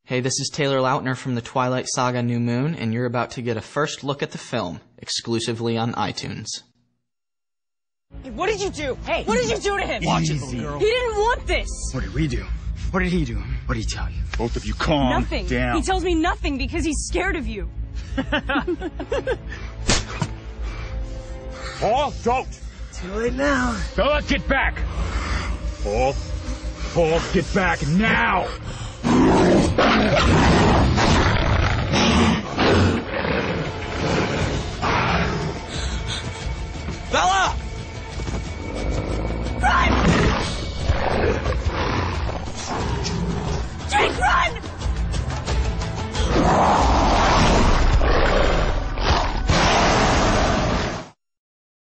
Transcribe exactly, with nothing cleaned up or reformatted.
Hey, this is Taylor Lautner from the Twilight Saga New Moon, and you're about to get a first look at the film, exclusively on iTunes. Hey, what did you do? Hey, what did you do to him? Watch it, little girl. He didn't want this. What did we do? What did he do? What did he tell you? Both of you calm Nothing. down. He tells me nothing because he's scared of you. Paul, don't. Too late now. Fella, get back. Paul, Paul, get back now.